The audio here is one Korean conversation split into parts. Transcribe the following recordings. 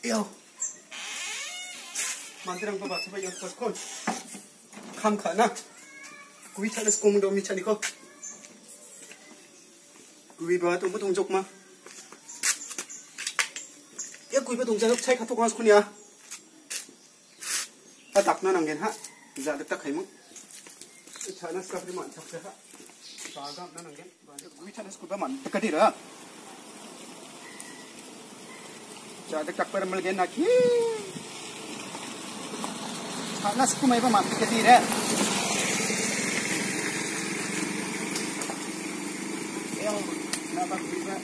요 만들랑 봐봐 제발 여기 버스콘 감카나 구이 차레스 공도 미차니까 구이 봐 또 뭐 동족 마 야 구이 봐 동작 차이 카톡 가서 코냐 아 닭나 남겐 하 이제 딱 가이모 차레스 카프리만 잡자 하 바가 나 남겐 구이 차레스 구이 봐만 까디라 자 딱 딱 말겐 나키 Karena suku mai pamam kecil ya. Yang nampak juga.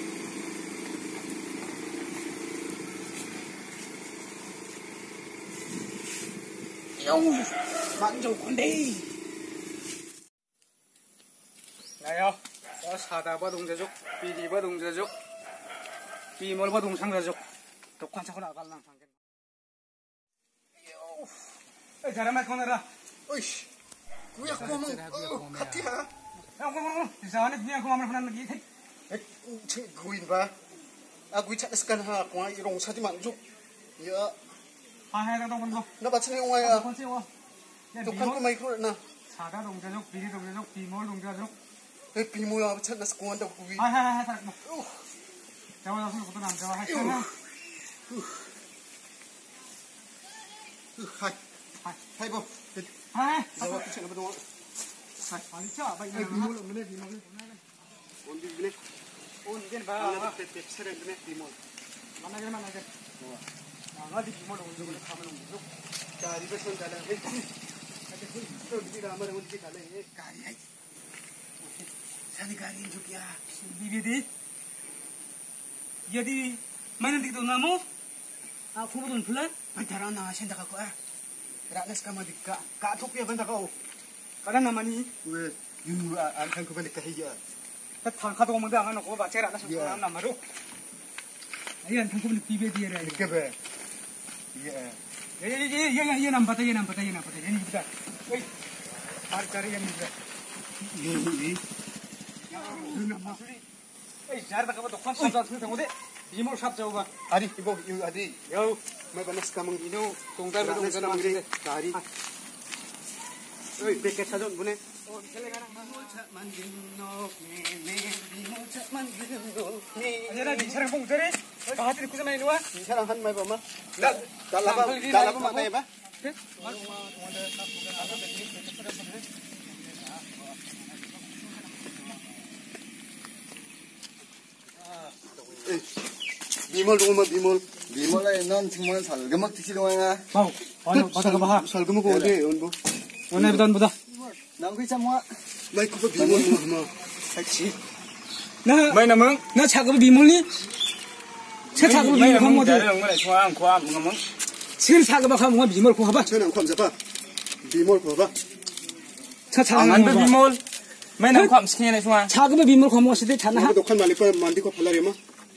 Yang manjung konde. Nayo, 사다 바동 자족, 비리 바동 자족, 비몰 바동 상 자족. 독한 차고 나갈랑 상견. Jarang kau nara. Uish, kuya kau mau hati ha? Kau di sana ni aku mau mana lagi? Kuin ba? Aku cakap sekarang ha, kau ai rong sadi manjuk. Ya. Hai dah dong bang. Nak baca ni orang ya? Tukan kau mai kau na. Sada dong jajuk, biri dong jajuk, pimol dong jajuk. Pimol apa cakap sekarang dah kuin. Hai tak. Jawab langsung kau tu nam jawab hai sana. Hai. Hai bố. Hai. Jawab chuyện apa dong? Hai. Paling cak baik. Bimol mana bimol? On di mana? On di mana? Tep seren mana bimol? Mana ke? Mana di bimol on juga kamu on juga. Kari beson jalan. Ada tu di ramai on di jalan. Kari hai. Sani kari juga ya. Di. Jadi mana di tu namu? Aku pun pulang. Antara na senda aku Ranas kama dikka ka thokya banda ka kana namani we yunu an kan ko balik ka hiya ta thang kha to mo da ngana ko ba chera na so na maru ayan thang ko balik pibe diye ra ke be ye nam pata ye ni bita oi har kare ye ni bita ye na masuri oi jar da ka ba dokhan sa sa thang ode 이모 샵 잡아. 아리 이거 아리. 요. 뭐 바나스 까먹 이노 동달로 동달 만들이. 아리. 어이 백개 사전 보내. 아니라 이 사람 봉들이 바하들이 구잖아 이리 와. 이 사람 한 말 봐봐. 달라봐 만나 해봐. 비몰 동마 비몰에 넌 정말 살금막 드시동아야. 봐. 아니 바다가 봐. 살금막 어디 온보. 오늘 보다. 난 그이 참와. 마이크 비몰 뭐. 같이. 나 마이 남응. 나 차급 비몰니? 차 차급 비몰 한 모두. 좋아 뭐. 칠 차급 한 뭐 비몰 고 봐. 저는 컴 잡아. 비몰 고 봐. 차 차급 안 비몰. 마이 남 컴 스캔에 좋아. 차급 비몰 고 뭐시대 자나. 독한 말리고 만디고 팔라리마.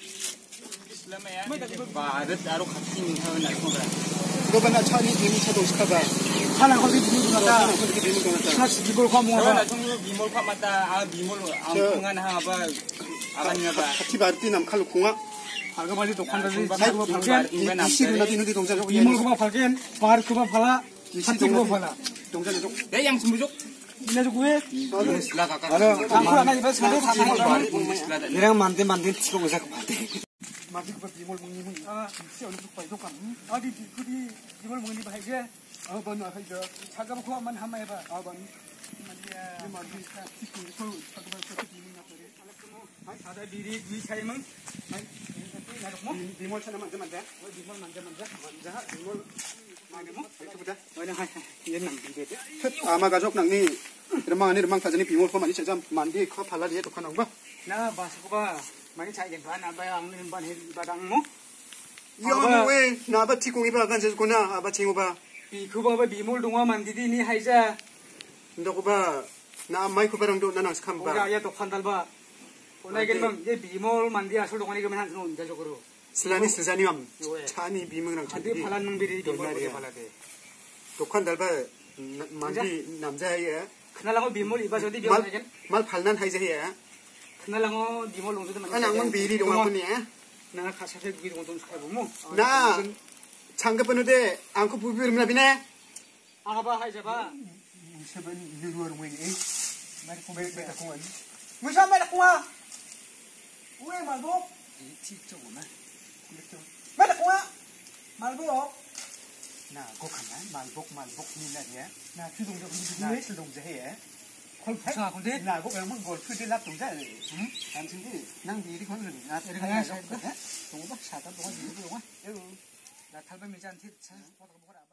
Barat aro khating hawen ai khobra ko bana chani dimi cha dong skaba khana ko dimi ngata cha bimol kham ngata na chung bimol kham mata a bimol ang kungan ha ba agani ba khati barti nam khal khunga aga bali dokhan da sai ko phalgen isi na dinu di dongja bimol ko phalgen par ko phala isi ko phala dongja jok de yang sumujok ina jok we la ka ara amra na iba sade nirang mande tiko gosa ko mate Mati ko bimol muni si on ko paito kan adi di bimol muni ba je ban na hai je chaga ko man hamai ba ban mandia mati ka tikku so chaga ba so bimol na pore hai ada diri dui sai mang hai na mo bimol chana man man bimol man bimol man mo itu buta oi hai yen nang bi de ama gajok nang ni remang tajani bimol ko mani chajam mandi ko phala ye to kan ba na ba ko ba Mari cai yang mana bayang ni ban heri badangmu. Yo we na ba tikung iba kan jesu kuna aba chingu ba. Bi ku ba bimol dongwa mandi di ni haija. Ndok ba na mai ku barang do na nang skam ba. Ya to khandal ba. Onai gen bang ye bimol mandi asol dongani gemen han non ja jogoro. Silani sejani am. Chani bimol nang chandi phalan nang biri bimol ko phalade. To khandal ba mandi namja ye. Khnala ko bimol iba jodi biol gen. Mal phalnan haija ye. Kenalango di mall untuk teman. Anak mang biri dong aku ni. Nah kasar saya biri untuk sekarang mu. Nah 상급분인데 안고 부비름나 비네. 아가봐 하이자봐. 세번 누르는 거니. 말고 공원. 무슨 말이야? 왜 말고? 이쪽으로만. 말이야? 말고. 나 곡하나 말복 니나리야. 나 주동자 해. 골프사 근데 나 곡하면 골프들 납동자. 응? 당신이 난 미리 건는 나 이렇게 동바 사다 동안 이거 나 탈바미잔테 차 보다 보라.